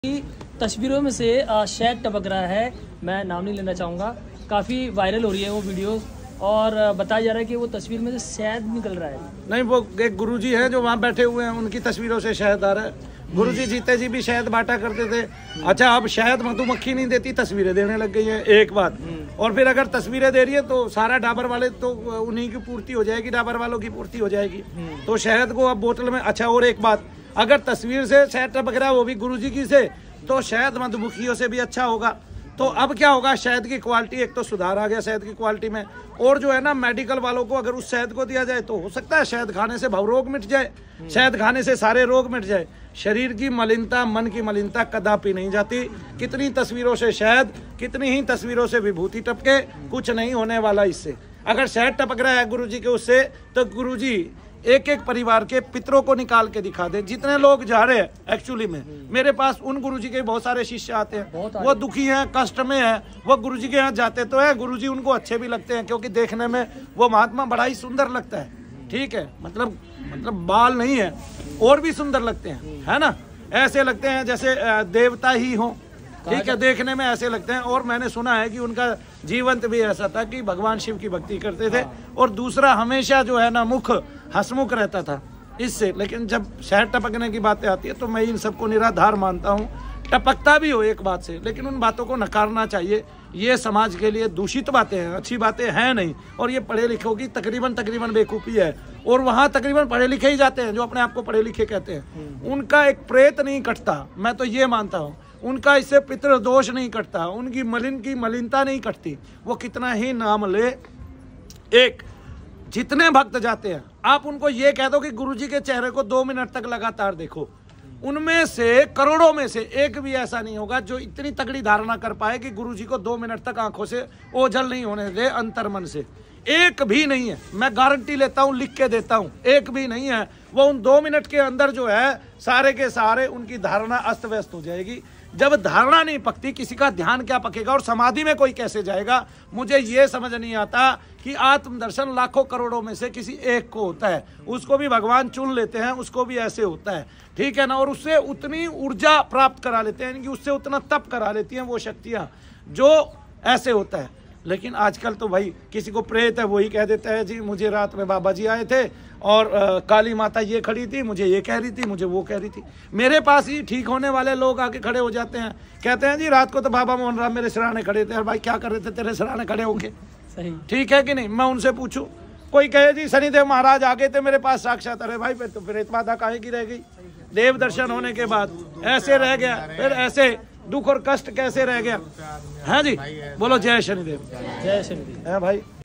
तस्वीरों में से शहद टपक रहा है। मैं नाम नहीं लेना चाहूँगा। काफ़ी वायरल हो रही है वो वीडियोस और बताया जा रहा है कि वो तस्वीर में से शहद निकल रहा है। नहीं, वो एक गुरुजी हैं जो वहाँ बैठे हुए हैं, उनकी तस्वीरों से शहद आ रहा है। गुरुजी जीते जी भी शहद बांटा करते थे। अच्छा, अब शहद मधुमक्खी नहीं देती, तस्वीरें देने लग गई है, एक बात। और फिर अगर तस्वीरें दे रही है तो सारा डाबर वाले तो उन्हीं की पूर्ति हो जाएगी, डाबर वालों की पूर्ति हो जाएगी। तो शहद को अब बोतल में। अच्छा, और एक बात, अगर तस्वीर से शहद टपक रहा है वो भी गुरुजी की से, तो शहद मधुमक्खियों से भी अच्छा होगा। तो अब क्या होगा, शहद की क्वालिटी, एक तो सुधार आ गया शहद की क्वालिटी में। और जो है ना, मेडिकल वालों को अगर उस शहद को दिया जाए तो हो सकता है शहद खाने से भवरोग मिट जाए, शहद खाने से सारे रोग मिट जाए। शरीर की मलिनता, मन की मलिनता कदापि नहीं जाती। कितनी तस्वीरों से शहद, कितनी ही तस्वीरों से विभूति टपके, कुछ नहीं होने वाला इससे। अगर शहद टपक रहा है गुरुजी के उससे, तो गुरुजी एक एक परिवार के पितरों को निकाल के दिखा दे। जितने लोग जा रहे हैं, एक्चुअली में मेरे पास उन गुरुजी के बहुत सारे शिष्य आते हैं, वो दुखी हैं, कष्ट में हैं, वो गुरुजी के यहाँ जाते तो है। गुरुजी उनको अच्छे भी लगते हैं क्योंकि देखने में वो महात्मा बड़ा ही सुंदर लगता है। ठीक है, मतलब बाल नहीं है और भी सुंदर लगते हैं, है ना। ऐसे लगते हैं जैसे देवता ही हो। ठीक है, देखने में ऐसे लगते हैं। और मैंने सुना है कि उनका जीवंत भी ऐसा था कि भगवान शिव की भक्ति करते थे। और दूसरा, हमेशा जो है ना, मुख हंसमुख रहता था इससे। लेकिन जब शहद टपकने की बातें आती है तो मैं इन सबको निराधार मानता हूँ। टपकता भी हो एक बात से, लेकिन उन बातों को नकारना चाहिए। ये समाज के लिए दूषित बातें हैं, अच्छी बातें हैं नहीं। और ये पढ़े लिखों की तकरीबन बेवकूफ़ी है। और वहाँ तकरीबन पढ़े लिखे ही जाते हैं जो अपने आप को पढ़े लिखे कहते हैं। उनका एक प्रेत नहीं कटता, मैं तो ये मानता हूँ। उनका इससे पितृ दोष नहीं कटता, उनकी मलिनता नहीं कटती। वो कितना ही नाम ले, एक जितने भक्त जाते हैं, आप उनको ये कह दो कि गुरुजी के चेहरे को 2 मिनट तक लगातार देखो, उनमें से करोड़ों में से एक भी ऐसा नहीं होगा जो इतनी तगड़ी धारणा कर पाए कि गुरुजी को 2 मिनट तक आंखों से ओझल नहीं होने दे, अंतर्मन से। एक भी नहीं है, मैं गारंटी लेता हूं, लिख के देता हूं, एक भी नहीं है। वो उन 2 मिनट के अंदर जो है, सारे के सारे उनकी धारणा अस्त व्यस्त हो जाएगी। जब धारणा नहीं पकती, किसी का ध्यान क्या पकेगा और समाधि में कोई कैसे जाएगा। मुझे ये समझ नहीं आता कि आत्मदर्शन लाखों करोड़ों में से किसी एक को होता है, उसको भी भगवान चुन लेते हैं, उसको भी ऐसे होता है। ठीक है ना। और उससे उतनी ऊर्जा प्राप्त करा लेते हैं, कि उससे उतना तप करा लेती हैं वो शक्तियाँ, जो ऐसे होता है। लेकिन आजकल तो भाई किसी को प्रेत है वही कह देता है, जी मुझे रात में बाबा जी आए थे और काली माता ये खड़ी थी, मुझे ये कह रही थी, मुझे वो कह रही थी। मेरे पास ही ठीक होने वाले लोग आके खड़े हो जाते हैं, कहते हैं जी रात को तो बाबा मोहन राम मेरे सिराने खड़े थे। और भाई क्या कर रहे थे तेरे सिराने खड़े होके? सही, ठीक है कि नहीं? मैं उनसे पूछूं, कोई कहे जी शनिदेव महाराज आ गए थे मेरे पास साक्षात। अरे भाई, फिर तो प्रेत बाधा काहे की रह गई? देव दर्शन होने के बाद ऐसे रह गया, फिर ऐसे दुख और कष्ट कैसे रह गया? हाँ जी, बोलो जय शनिदेव। जय शनिदेव। है भाई।